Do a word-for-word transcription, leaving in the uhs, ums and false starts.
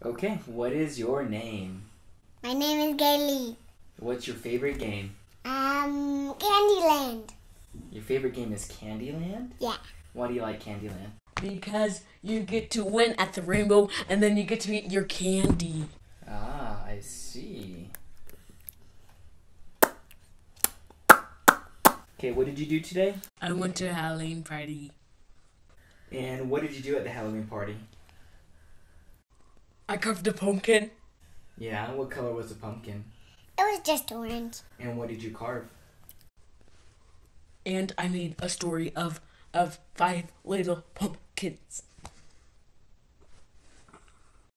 Okay, what is your name? My name is Gailey. What's your favorite game? Um, Candyland. Your favorite game is Candyland? Yeah. Why do you like Candyland? Because you get to win at the rainbow and then you get to eat your candy. Ah, I see. Okay, what did you do today? I went to a Halloween party. And what did you do at the Halloween party? I carved a pumpkin. Yeah, what color was the pumpkin? It was just orange. And what did you carve? And I made a story of, of five little pumpkins.